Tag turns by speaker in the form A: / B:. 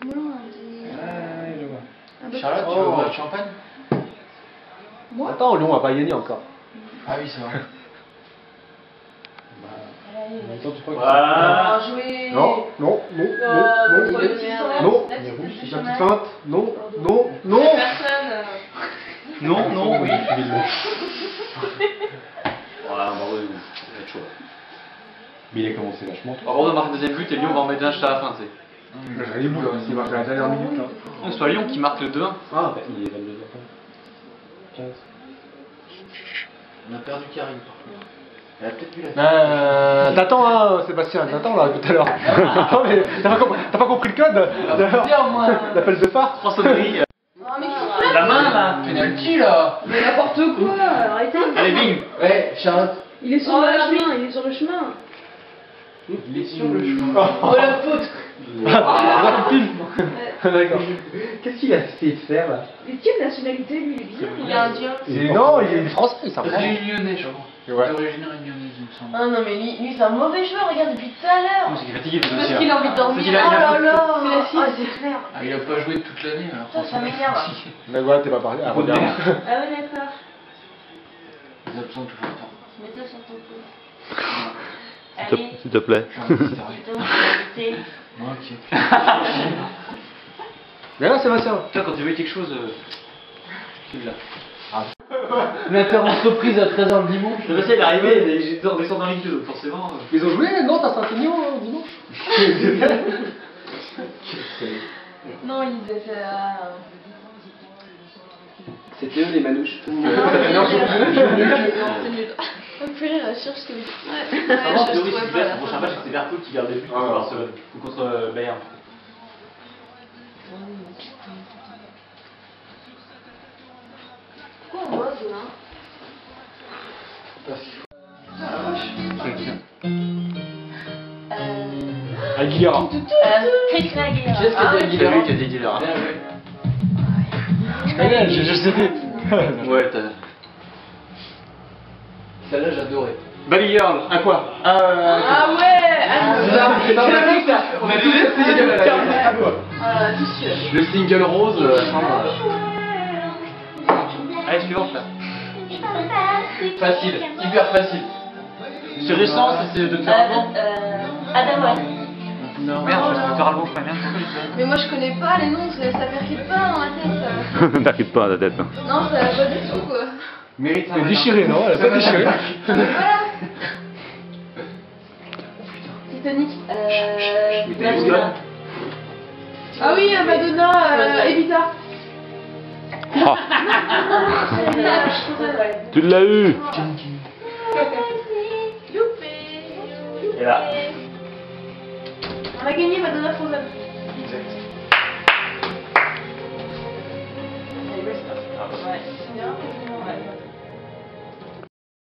A: Molin.
B: Ouais, je vois.
C: Charlotte, tu veux boire du champagne?
A: Moi?
B: Attends, Lyon, on va pas gagner encore.
C: Ah oui, c'est vrai.
D: Voilà.
A: Jouer.
B: Non, non, non, non, non, non, la petite feinte, non, non, non.
A: Personne.
D: Non, non, oui.
E: Voilà, bravo, chaud.
B: Mais il a commencé vachement tôt.
E: Bordeaux marque le deuxième but et Lyon va en mettre un juste à la fin, tu sais.
B: J'avais les boules, il marque à la dernière minute là.
E: Non, c'est pas Lyon qui marque le 2-1.
B: Ah, il est 22h. 15.
C: On a perdu Karine par contre. Elle a peut-être vu la
B: T'attends hein Sébastien, t'attends là tout à l'heure. Non mais t'as pas compris le code
C: Bien, moi.
B: L'appel de phare.
E: 3 sonneries.
A: Oh, mais qu'est-ce
E: La main là.
C: Penalty là.
A: Mais n'importe quoi, arrêtez.
E: Allez, bing.
C: Ouais, Charlotte.
A: Il est sur le chemin, il est sur le chemin.
C: Il est sur le chemin.
A: Oh la faute.
B: D'accord. Qu'est-ce qu'il a essayé de faire là?
A: Mais quelle nationalité lui, il est bizarre. Il est indien.
B: Non, il est français, c'est un
C: C'est
B: français.
C: lyonnais, je crois.
B: Ouais.
C: D'origine réunionnaise, il me semble.
F: Ah non mais lui c'est un mauvais joueur, regarde depuis tout à l'heure.
E: C'est qu'il est fatigué,
F: Parce qu'il a envie de dormir.
E: Il a-
F: Oh
E: il a-
F: là là.
A: C'est la
F: Ah c'est clair.
C: Ah, il a pas joué toute l'année alors.
F: Ça m'énerve.
B: Mais voilà, t'es pas parlé. Ah, regarde.
A: Ah ouais, d'accord.
C: Les absents toujours autant.
F: Mets ça sur ton pouce. Allez,
E: S'il te plaît.
F: c'est ton invité.
C: Ok.
B: Mais là, Sébastien.
E: Toi, quand tu veux quelque chose, tu l'as.
C: L'interruption à 13h le dimanche.
E: Le passé, il est arrivé, j'étais en descendant en Ligue 2, donc forcément.
B: Ils ont joué, non, t'as Saint-Aignan dimanche.
F: Non, il disait ça.
B: C'était eux les manouches.
F: Non, c'est nul. On peut rire, je cherche ce que vous dites. Ouais,
E: Vraiment,
F: je
E: théorie,
F: trouvais
E: c'est
F: pas
E: bien,
F: la
E: son prochain
F: fin.
E: match, c'est Liverpool qui garde les buts contre Barcelone ou contre Bayern.
A: Pourquoi on bosse là?
B: Aguilera.
F: Christina Aguilera.
C: Qu'est-ce que t'as dit
E: C'est
C: là?
E: lui qui a dit Aguilera.
C: Bien joué.
B: Je connais, je sais.
E: Ouais, t'as.
C: Celle-là, j'adorais.
E: Bally Girl, à quoi
A: Ah ouais.
C: C'est la même ça.
E: On a tous essayé
A: Ah, tout sûr.
E: le single rose. Allez, suivante là.
C: Facile, hyper facile.
E: C'est récent, ça c'est de Docteur Alban.
F: Adam West.
C: Non,
E: Merde, je Docteur Alban, je merde.
A: Mais moi je connais pas les noms, ça percute pas dans ma tête.
G: T'inquiète pas, la tête.
A: Non, ça va pas du tout quoi.
C: Mérite ça.
B: Elle est déchirée, non? Elle a pas déchiré.
A: Voilà. Titanic.
F: Madonna.
A: Ah oui, Madonna, Evita.
G: Ah, tu l'as eu.
A: Loupé.
E: Et là.
A: On a gagné Madonna Frozen.